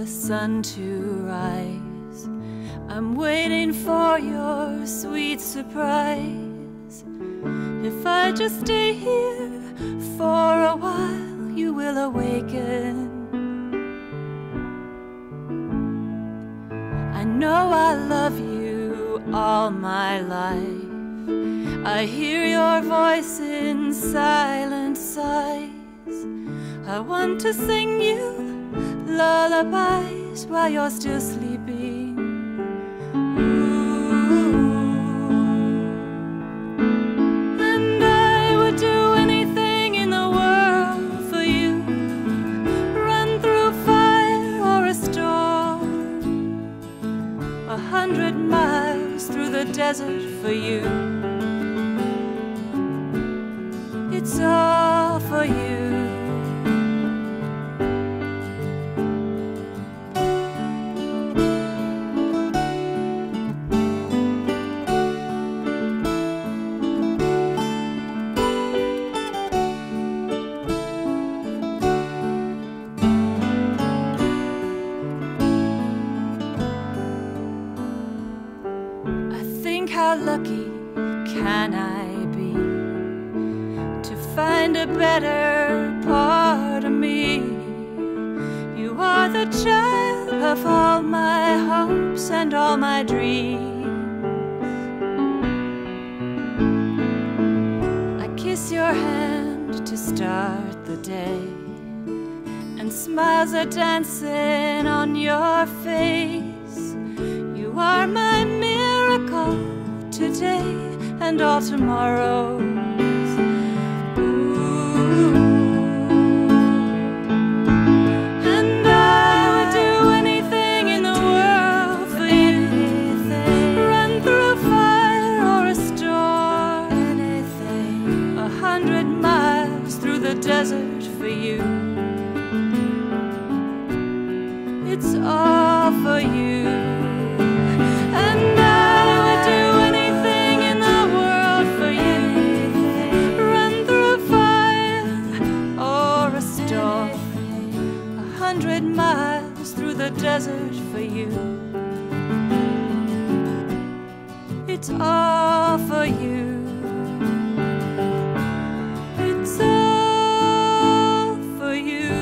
the sun to rise. I'm waiting for your sweet surprise. If I just stay here for a while, you will awaken. I know I love you all my life. I hear your voice in silent sighs. I want to sing you lullabies while you're still sleeping. And I would do anything in the world for you. Run through fire or a storm, 100 miles through the desert for you. It's all for you. How lucky can I be to find a better part of me? You are the child of all my hopes and all my dreams. I kiss your hand to start the day, and smiles are dancing on your face. You are my miracle today and all tomorrows. And I would do anything in the world for you. Run through fire or a storm, 100 miles through the desert for you. It's all for you. And miles through the desert for you. It's all for you. It's all for you.